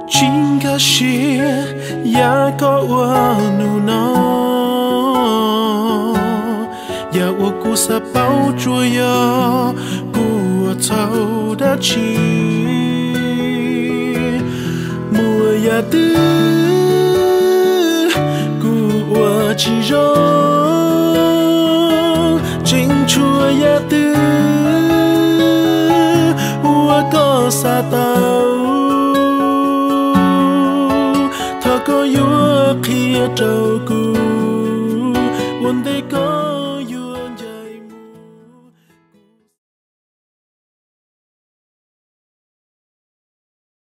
chính cả xia ya có nu nó ya wo cu sa bao chua ya cu thâu đã chi mùa ya tư cu chỉ gió chính chua ya tư có xa tàu thọ có yếu khi trâu cu buồn đây có